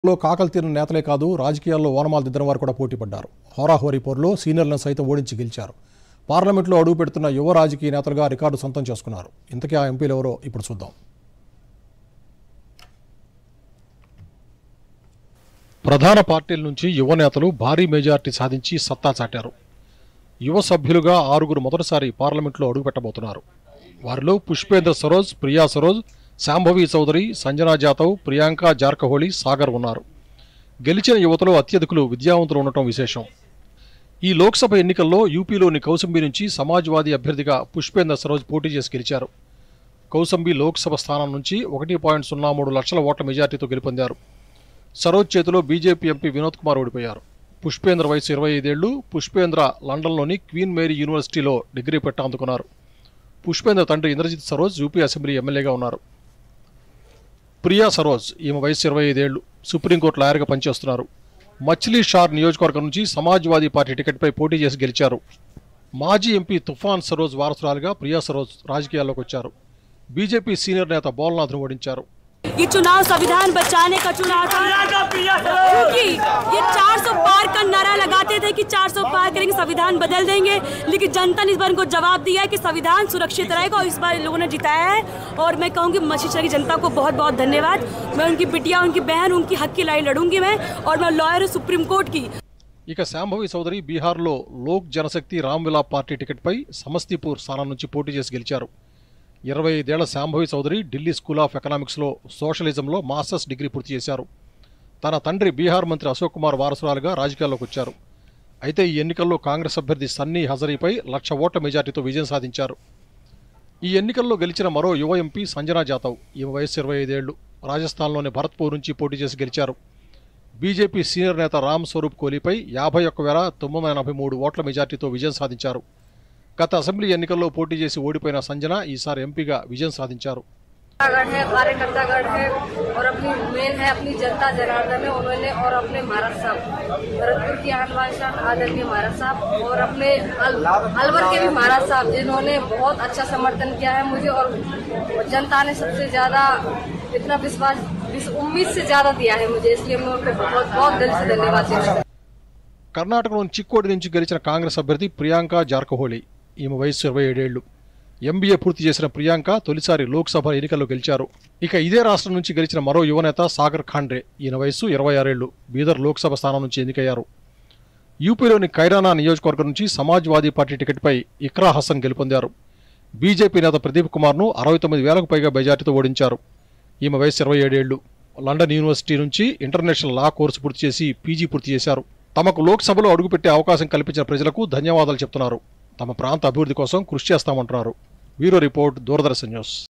లో కాకలు తీరిన నేతలే కాదు రాజకీయాల్లో ఓనమాలు దిద్దన వారు కూడా పోటీ పడ్డారు. హోరాహోరీ పోరులో సీనియర్లను సైతం ఓడించి గెలిచారు. పార్లమెంట్లో అడుగు పెడుతున్న యువ రాజకీయ నేతలుగా రికార్డు సొంతం చేసుకున్నారు. ఇంతకీ ఆ ఎంపీలు ఎవరో ఇప్పుడు చూద్దాం. ప్రధాన పార్టీల నుంచి యువ నేతలు భారీ మెజార్టీ సాధించి సత్తా చాటారు. యువ సభ్యులుగా 6 మొదటిసారి పార్లమెంట్లో అడుగుపెట్టబోతున్నారు. వారిలో పుష్పేంద్ర సరోజ్, ప్రియా సరోజ్, శాంభవి చౌదరి, సంజనా జాతవ్, ప్రియాంక జార్కహోళి, సాగర్ ఉన్నారు. గెలిచిన యువతలో అత్యధికులు విద్యావంతులు ఉండటం విశేషం. ఈ లోక్సభ ఎన్నికల్లో యూపీలోని కౌసంబి నుంచి సమాజ్వాదీ అభ్యర్థిగా పుష్పేంద్ర సరోజ్ పోటీ చేసి గెలిచారు. కౌసంబి లోక్సభ స్థానం నుంచి 1.03 లక్షల ఓట్ల మెజార్టీతో గెలుపొందారు. సరోజ్ చేతిలో బీజేపీ ఎంపీ వినోద్ కుమార్ ఓడిపోయారు. పుష్పేంద్ర వయసు 25 ఏళ్లు. పుష్పేంద్ర లండన్లోని క్వీన్ మేరీ యూనివర్సిటీలో డిగ్రీ పట్టా అందుకున్నారు. పుష్పేంద్ర తండ్రి ఇంద్రజిత్ సరోజ్ యూపీ అసెంబ్లీ ఎమ్మెల్యేగా ఉన్నారు. ప్రియా సరోజ్, ఈమె వయసు 25 ఏళ్లు. సుప్రీంకోర్టు లాయర్గా పనిచేస్తున్నారు. మచిలీ షార్ నియోజకవర్గం నుంచి సమాజ్వాదీ పార్టీ టికెట్పై పోటీ చేసి గెలిచారు. మాజీ ఎంపీ తుఫాన్ సరోజ్ వారసురాలుగా ప్రియా సరోజ్ రాజకీయాల్లోకి వచ్చారు. బీజేపీ సీనియర్ నేత బాలనాథ్ను ఓడించారు. ये चुनाव संविधान बचाने का चुनाव था, क्योंकि ये 400 पार का नारा लगाते थे कि 400 पार करेंगे, संविधान बदल देंगे, लेकिन जनता ने इस बार इनको जवाब दिया है कि संविधान सुरक्षित रहेगा और इस बार लोगों ने जिताया है. और मैं कहूँगी मछली शहर की जनता को बहुत बहुत धन्यवाद. मैं उनकी बिटिया, उनकी बहन, उनकी हक की लड़ाई लड़ूंगी मैं, और मैं लॉयर हूँ सुप्रीम कोर्ट की. ఇక శాంభవి చౌదరి బీహార్లో లోక్ జనశక్తి రామ్విలా పార్టీ టికెట్పై సమస్తీపూర్ స్థానం నుంచి పోటీ చేసి గెలిచారు. 25 ఏళ్ల శాంభవి చౌదరి ఢిల్లీ స్కూల్ ఆఫ్ ఎకనామిక్స్లో సోషలిజంలో మాస్టర్స్ డిగ్రీ పూర్తి చేశారు. తన తండ్రి బీహార్ మంత్రి అశోక్ కుమార్ వారసురాలుగా రాజకీయాల్లోకి వచ్చారు. అయితే ఈ ఎన్నికల్లో కాంగ్రెస్ అభ్యర్థి సన్నీ హజరీపై 1,00,000 ఓట్ల మెజార్టీతో విజయం సాధించారు. ఈ ఎన్నికల్లో గెలిచిన మరో యువ ఎంపీ సంజనా జాతవ్, ఈమె వయసు 25 ఏళ్లు. రాజస్థాన్లోని భరత్పూర్ నుంచి పోటీ చేసి గెలిచారు. బీజేపీ సీనియర్ నేత రామ్ స్వరూప్ కోహ్లీపై 51,983 ఓట్ల మెజార్టీతో విజయం సాధించారు. గత అసెంబ్లీ ఎన్నికల్లో పోటీ చేసి ఓడిపోయిన సంజన ఈసారి ఎంపీగా విజయం సాధించారు. कार्यकर्तागढ़ है और अपनी मेन है अपनी जनता जनार्दन है उन्होंने, और अपने महाराज साहब भरतपुर की आनवान आदरणीय महाराज साहब और अपने अलवर के भी महाराज साहब, जिन्होंने बहुत अच्छा समर्थन किया है मुझे, और जनता ने सबसे ज्यादा इतना विश्वास उम्मीद से ज्यादा दिया है मुझे, इसलिए मैं उनको बहुत बहुत दिल से धन्यवाद देता हूं. కర్ణాటకలోని చిక్కోడి నుంచి గెలిచిన కాంగ్రెస్ అభ్యర్థి ప్రియాంక జార్కహోళి, ఈమె వయసు 27 ఏళ్లు. ఎంబీఏ పూర్తి చేసిన ప్రియాంక తొలిసారి లోక్సభ ఎన్నికల్లో గెలిచారు. ఇక ఇదే రాష్ట్రం నుంచి గెలిచిన మరో యువనేత సాగర్ ఖాండ్రే, ఈయన వయసు 26 ఏళ్లు. బీదర్ లోక్సభ స్థానం నుంచి ఎన్నికయ్యారు. యూపీలోని కైరానా నియోజకవర్గం నుంచి సమాజ్వాదీ పార్టీ టికెట్పై ఇక్రా హసన్ గెలుపొందారు. బీజేపీ నేత ప్రదీప్ కుమార్ను 69,000కు పైగా మెజార్టీతో ఓడించారు. ఈమె వయసు 27 ఏళ్లు. లండన్ యూనివర్సిటీ నుంచి ఇంటర్నేషనల్ లా కోర్సు పూర్తి చేసి పీజీ పూర్తి చేశారు. తమకు లోక్సభలో అడుగుపెట్టే అవకాశం కల్పించిన ప్రజలకు ధన్యవాదాలు చెప్తున్నారు. తమ ప్రాంత అభివృద్ధి కోసం కృషి చేస్తామంటున్నారు. Bureau report, Doordarshan news.